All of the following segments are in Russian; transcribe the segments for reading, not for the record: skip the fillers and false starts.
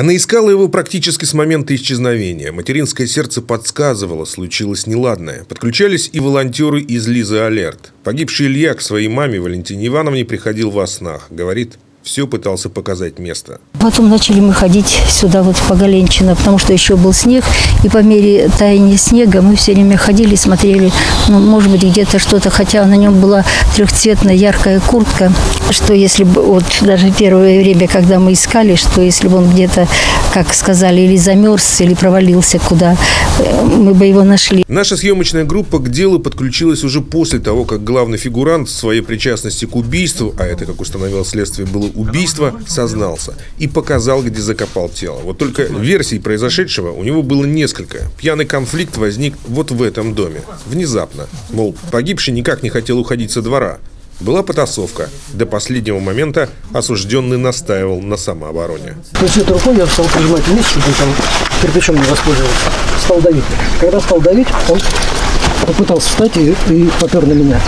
Она искала его практически с момента исчезновения. Материнское сердце подсказывало, случилось неладное. Подключались и волонтеры из Лизы Алерт. Погибший Илья к своей маме Валентине Ивановне приходил во снах. Говорит, все пытался показать место. Потом начали мы ходить сюда вот по Галенчино, потому что еще был снег. И по мере таяния снега мы все время ходили, смотрели, ну, может быть, где-то что-то. Хотя на нем была трехцветная яркая куртка, что если бы, вот даже первое время, когда мы искали, что если бы он где-то, как сказали, или замерз, или провалился куда, мы бы его нашли. Наша съемочная группа к делу подключилась уже после того, как главный фигурант в своей причастности к убийству, а это, как установило следствие, было убийство, сознался и показал, где закопал тело. Вот только версий произошедшего у него было несколько. Пьяный конфликт возник вот в этом доме. Внезапно. Мол, погибший никак не хотел уходить со двора. Была потасовка. До последнего момента осужденный настаивал на самообороне. То есть этой рукой я стал прижимать вниз, чтобы он там кирпичом не воспользовался. Стал давить. Когда стал давить, он попытался встать и попер на меня.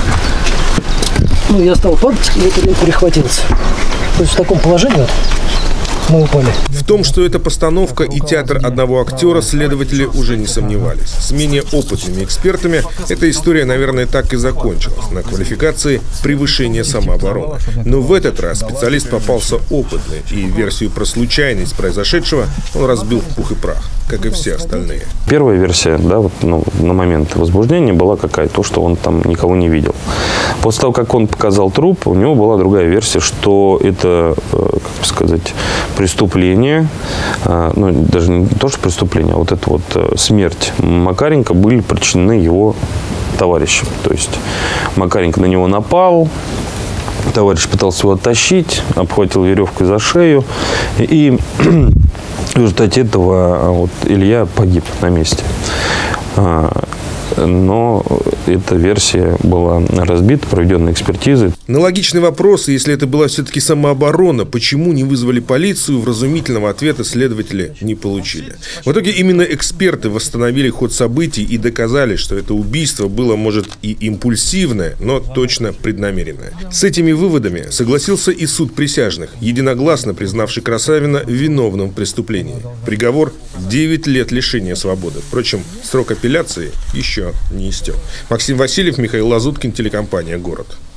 Ну, я стал падать и перехватился. То есть в таком положении вот мы упали. В том, что это постановка и театр одного актера, следователи уже не сомневались. С менее опытными экспертами эта история, наверное, так и закончилась. На квалификации превышения самообороны. Но в этот раз специалист попался опытный, и версию про случайность произошедшего он разбил в пух и прах, как и все остальные. Первая версия, да, вот, на момент возбуждения была какая? То, что он там никого не видел. После того, как он показал труп, у него была другая версия, что это, как сказать, преступление, ну, даже не то, что преступление, а вот эта вот смерть Макаренко были причинены его товарищем. То есть Макаренко на него напал, товарищ пытался его оттащить, обхватил веревкой за шею, и в результате этого вот Илья погиб на месте. Но эта версия была разбита, проведенной экспертизой. На логичный вопрос, если это была все-таки самооборона, почему не вызвали полицию, вразумительного ответа следователи не получили. В итоге именно эксперты восстановили ход событий и доказали, что это убийство было, может, и импульсивное, но точно преднамеренное. С этими выводами согласился и суд присяжных, единогласно признавший Красавина виновным в преступлении. Приговор – 9 лет лишения свободы. Впрочем, срок апелляции еще не истек. Максим Васильев, Михаил Лазуткин, телекомпания «Город».